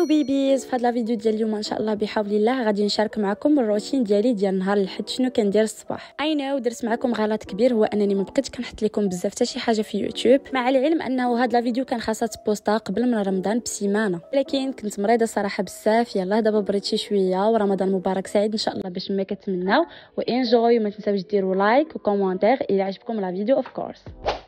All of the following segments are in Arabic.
بيبيز، في هاد لا فيديو ديال اليوم ان شاء الله بحول الله غادي نشارك معكم الروتين ديالي ديال نهار الحد. شنو كندير الصباح؟ اي نو درت معكم غلط كبير، هو انني ما بقيتش كنحط لكم بزاف حتى شي حاجه في يوتيوب، مع العلم انه هاد لا فيديو كان خاصها تبوستا قبل من رمضان بسيمانه، لكن كنت مريضه صراحه بزاف. يلا دابا بريت شي شويه، ورمضان مبارك سعيد ان شاء الله باش ما كتمناو. وانجوي، ما تنساوش ديروا لايك وكومونتير الى عجبكم لا فيديو اوف كورس.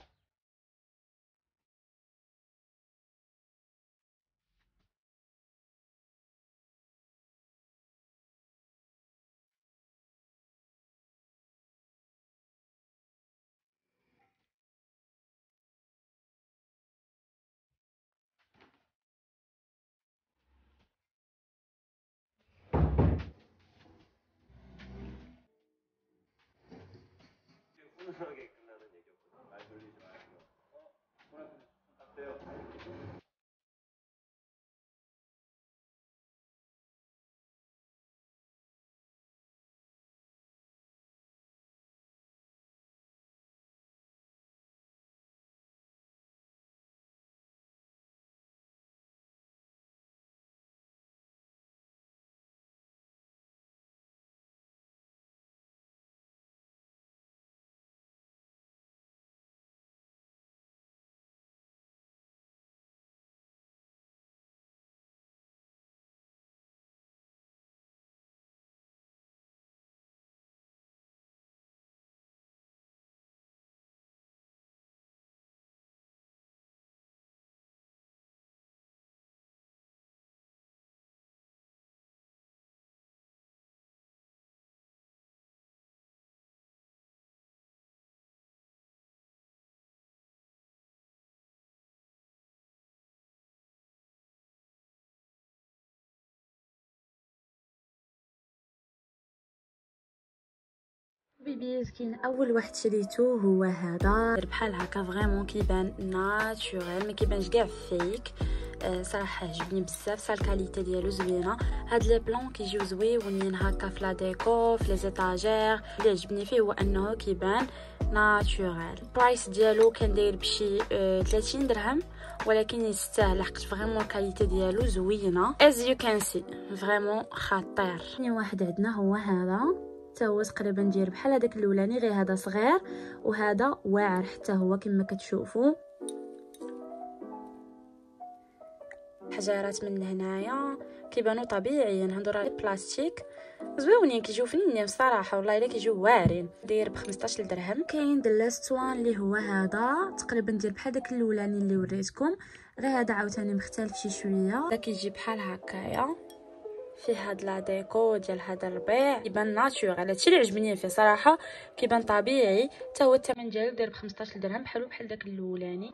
بيبيز كاين اول واحد شريته هو هذا، بحال هكا فريمون كيبان ناتوريل، ما كيبانش كاع فيك. صراحه عجبني بزاف، سا الكاليتي ديالو زوينه. هاد لي بلون كيجيو زويونين هكا في لا ديكو في لي زيتاجير. اللي عجبني فيه هو انه كيبان ناتوريل. البرايس ديالو كان داير بشي 30 درهم، ولكن يستاهل لحقت فريمون الكاليتي ديالو زوينه. as you can see فريمون خطير. ثاني واحد عندنا هو هذا، حتى هو تقريبا داير بحال هذاك الاولاني، غير هذا صغير وهذا واعر حتى هو كما كتشوفوا. حجرات من هنايا كيبانوا طبيعيين، هادو راه بلاستيك زويونين، كيجيو فنينين بصراحه والله الا كيجيو واعرين. داير ب 15 درهم. كاين دلاست وان اللي هو هذا، تقريبا داير بحال داك الاولاني اللي وريتكم، غير هذا عاوتاني مختلف شي شويه. هذا كيجي بحال هكايا، فيه هاد لا ديكو ديال هذا الربيع، كيبان ناتورال. هادشي اللي عجبني فيه صراحه، كيبان طبيعي. حتى هو الثمن ديالو داير ب 15 درهم، بحال داك الاولاني.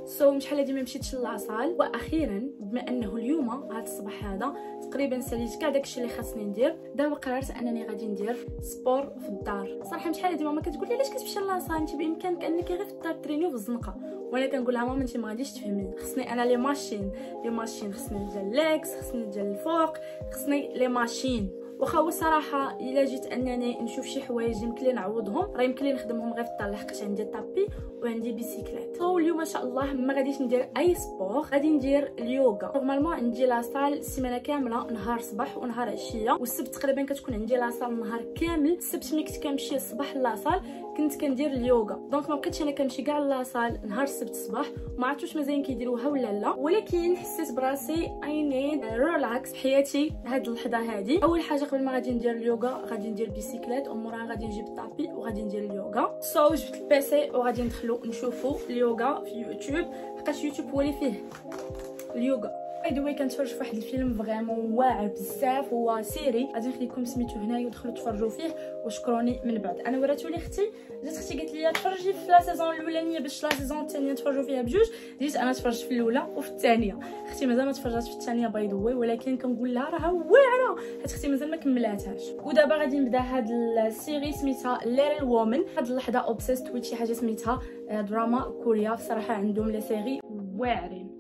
شحال هادي ما مشيتش لاصال. واخيرا بما انه اليوم هذا الصباح هذا تقريبا ساليت كاع داكشي اللي خاصني ندير، دابا قررت انني غادي ندير سبور في الدار. صراحه شحال هادي ماما كتقول لي علاش كتمشي لاصال، انت بامكانك انك غير في الدار ترينيو في الزنقه. وانا كنقول لها ماما انت ما غاديش تفهميني، خصني انا لي ماشين خصني ديال ليكس، خصني ديال الفوق، خصني لي ماشين. واخا هو الصراحه الا جيت انني نشوف شي حوايج يمكن لي نعوضهم، راه يمكن لي نخدمهم غير في الدار لحقاش عندي طابي وعندي بيسيكليت. اليوم ان شاء الله ما غاديش ندير اي سبور، غادي ندير اليوغا. نورمالمون عندي لاصال السيمانه كامله، نهار صباح ونهار عشيه، والسبت تقريبا كتكون عندي لاصال نهار كامل. السبت ملي كنت كنمشي الصباح لاصال كنت كندير اليوغا، دونك ما بقيتش انا كنمشي كاع لاصال نهار السبت الصباح. ما عرفتش مازال كيديروها ولا لا، ولكن حسيت براسي اي نيد ريلاكس في حياتي هاد اللحظه هادي. اول حاجه قبل ما غادي ندير اليوغا غادي ندير بيسيكليت، وموراها غادي نجيب الطابي وغادي ندير اليوغا. جبت البيسي وغادي ندخلو نشوفو اليوغا في يوتيوب، حقاش يوتيوب هو اللي فيه اليوغا. باي كنتفرج في واحد الفيلم فريمون واعر بزاف، هو سيري غادي نخليكم سميتو هنايا ودخلوا تفرجوا فيه وشكروني من بعد. انا وراتو لاختي، جات اختي قالت لي تفرجي في لا سيزون الاولانيه باش لا سيزون الثانيه تفرجوا فيها بجوج. جيت انا تفرجت في الاولى وفي الثانيه، اختي مازال ما تفرجات في الثانيه باي ذا واي، ولكن كنقول لها راها واعره، حيت اختي مازال ما كملاتهاش. ودابا غادي نبدا هاد السيري سميتها ليتل وومن. هاد اللحظه اوبسيست ويت شي حاجه سميتها دراما كوريا، بصراحه عندهم لي سيري واعرين.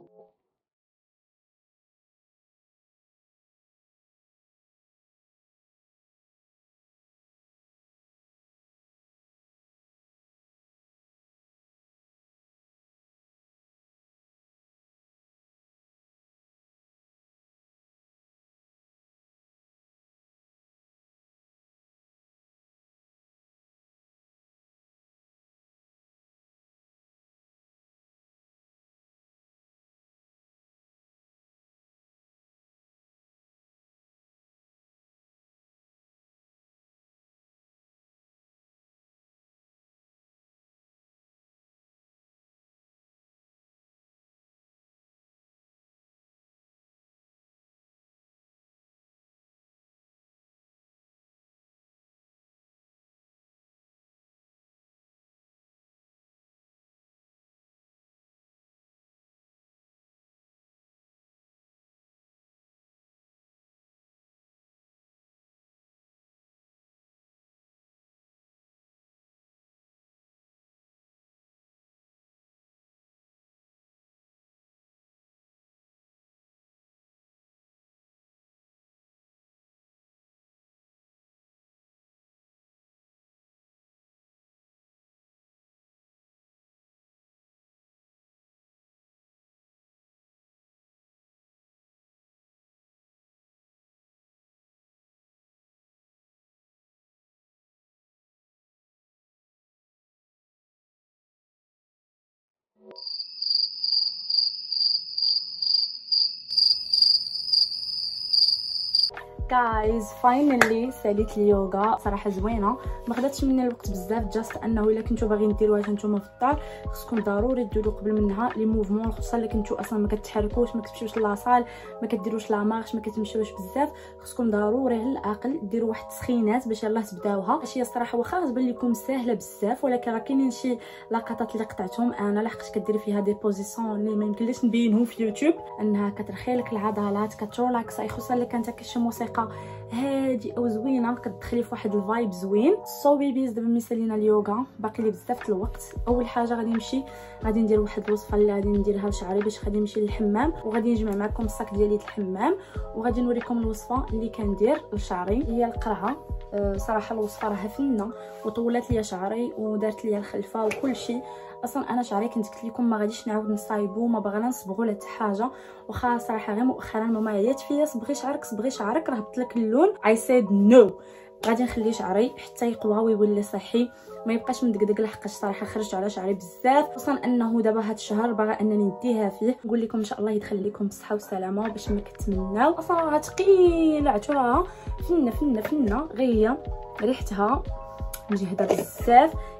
جايز فاينلي ساليت اليوغا، صراحه زوينه، ما خداتش مني الوقت بزاف، جاست انه الا كنتو باغيين ديروها نتوما في الدار خصكم ضروري ديروا قبل منها لي موفمون، خصوصا الا كنتو اصلا ما كتحركوش، ما كتمشيوش لاصال، ما كديروش لا مارش، ما كتمشيوش بزاف، خصكم ضروري على الاقل ديروا واحد التسخينات باش يلاه تبداوها. هي الصراحه واخا غتبان لكم ساهله بزاف، ولكن راه كاينين شي لقطات اللي قطعتهم انا لحقت كديري فيها دي بوزيسيون اللي ما يمكنليش نبينهم في يوتيوب، انها كترخي لك العضلات، كترولاكس، خصوصا الا كانت كشي موسيقى هادي او زوينه كتدخلي في واحد الفايب زوين. بيبيز دابا ملي سالينا اليوغا باقي لي بزاف الوقت. اول حاجه غادي ندير واحد الوصفه اللي غادي نديرها لشعري باش غادي نمشي للحمام، وغادي نجمع معكم الصاك ديالي الحمام، وغادي نوريكم الوصفه اللي كندير لشعري هي القرعه. صراحه الوصفه راها فنه وطولات ليا شعري ودارت ليا الخلفه وكل شيء. اصلا انا شعري كنت قلت لكم ما غاديش نعاود نصايبو، ما باغا نصبغو لا حتى حاجه، واخا صراحه غير مؤخرا ماما عيات فيا صبغي شعرك راه هبط لك اللون. اي سيد نو، غادي نخلي شعري حتى يقوى ويولي صحي، ما يبقاش مدقدق، لحقاش صراحه خرجت على شعري بزاف، خصوصا انه دابا هاد الشهر باغا انني نديها فيه. نقول لكم ان شاء الله يدخل لكم بالصحه والسلامه باش ما كتمناو. اصلا راه ثقيله عتوراها فنه غير ريحتها مجهده بزاف،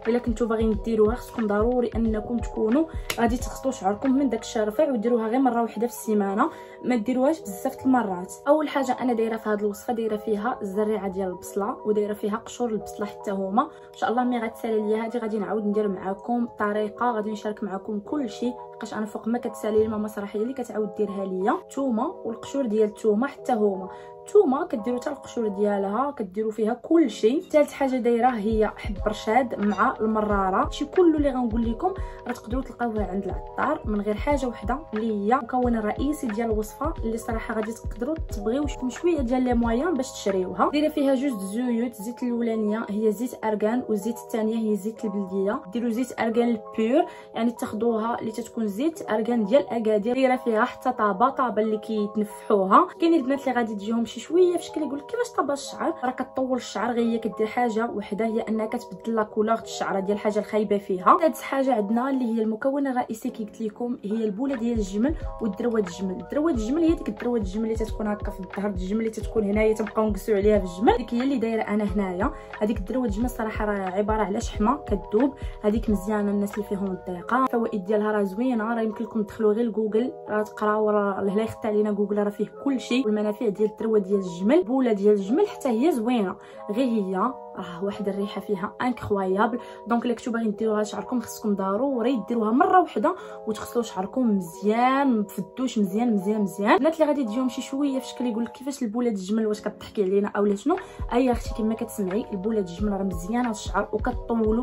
الا كنتو باغيين ديروها خصكم ضروري انكم تكونوا غادي تغسلوا شعركم من داك الشيء رفيع وديروها غير مره واحده في السيمانه، ما ديروهاش بزاف المرات. اول حاجه انا دايره في هذه الوصفه دايره فيها الزريعه ديال البصله ودايره فيها قشور البصله حتى هما ان شاء الله. ملي غتسالي ليا هذه غادي نعاود ندير معكم طريقه، غادي نشارك معكم كل شيء لحقاش انا فوق ما كتسالي لي ماما صراحه هي اللي كتعاود ديرها ليا. الثومه والقشور ديال الثومه حتى هما، الثومه كديروا حتى القشور ديالها كديروا فيها كل شيء. ثالث حاجه دايره هي حب رشاد مع المراره. شي كله اللي غنقول لكم راه تقدروا تلقاوه عند العطار من غير حاجه وحده اللي هي المكون الرئيسي ديال الوصفه اللي صراحه غادي تقدروا تبغيو شويه ديال لي مويان باش تشريوها. دايره فيها جوج زيوت، الزيت الاولانيه هي زيت ارغان والزيت الثانيه هي زيت البلديه. ديروا زيت ارغان البيور يعني تاخذوها اللي تتكون زيت ارغان ديال اكادير. دايره فيها حتى طابه اللي كيتنفحوها. كاينين البنات اللي غادي تجيهم شويه في شكل يقول كيفاش طابه الشعر، راه كطول الشعر غير هي كدير حاجه وحده هي انها كتبدل لا كولور الشعر ديال الحاجه الخايبه فيها. ثالث حاجه عندنا اللي هي المكون الرئيسي كي قلت لكم هي البوله ديال الجمل والدروه الجمل. الدروه الجمل هي ديك الدروه الجمل اللي تتكون هكا في الظهر، الجمل اللي تتكون هنايا تبقاو نقصوا عليها في الجمل، ديك هي اللي دايره انا هنايا. هذيك الدروه الجمل صراحه راه عباره على شحمه كذوب، هذيك مزيانه الناس اللي فيهم الضيقه. الفوائد ديالها راه زوينه، راه يمكن لكم تدخلوا غير جوجل راه تقراو، راه لا يخت علينا جوجل راه فيه كل شيء. والمنافع ديال الدروه ديال الجمل، بوله ديال الجمل حتى هي زوينه، غير هي راه واحد الريحه فيها انكرويابل. دونك الا كنتو باغيين ديروها لشعركم خصكم ضروري ديروها مره واحده وتغسلوا شعركم مزيان مفدوش مزيان مزيان مزيان. البنات اللي غادي تجيهم شي شويه في شكل يقول لك كيفاش البوله ديال الجمل واش كتضحكي علينا اولا شنو، اي اختي كما كتسمعي البوله ديال الجمل راه مزيانه للشعر وكطولوا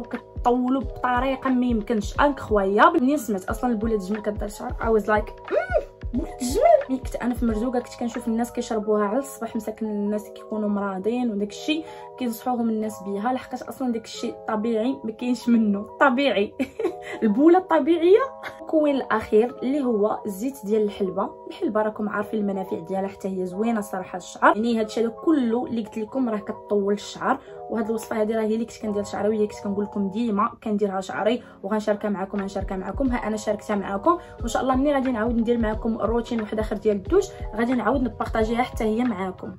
بطريقه ما يمكنش انكرويابل. منين سمعت اصلا البوله ديال الجمل كدير الشعر I was like بوله الجمل. ملي كنت انا في مرزوقه كنت كنشوف الناس كيشربوها على الصباح مساكن، الناس كيكونوا مرضين وداك الشيء كينصحوهم الناس بها لحقاش اصلا داك الشيء طبيعي ما كاينش منه طبيعي. البوله الطبيعيه. المكون الاخير اللي هو الزيت ديال الحلبه راكم عارفين المنافع ديالها حتى هي زوينه صراحه الشعر. يعني هادشي هذا كله اللي قلت لكم راه كطول الشعر. وهاد الوصفه هذه راه هي اللي كنت كندير شعري وهي كنت كنقول لكم ديما كنديرها شعري وغنشاركها معكم ها انا شاركتها معكم. وان شاء الله ملي غادي نعاود ندير معكم روتين واحد اخر ديال الدوش غادي نعاود نبارطاجيها حتى هي معكم.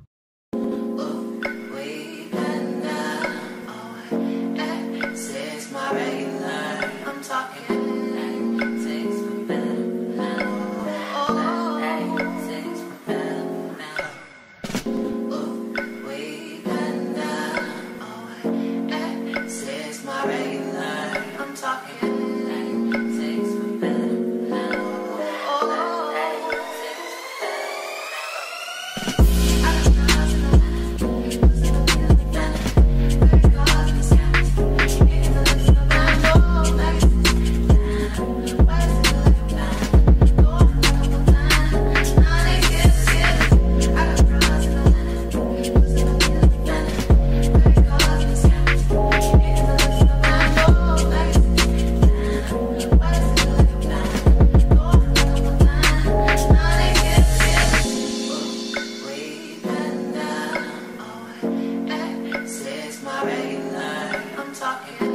I'm talking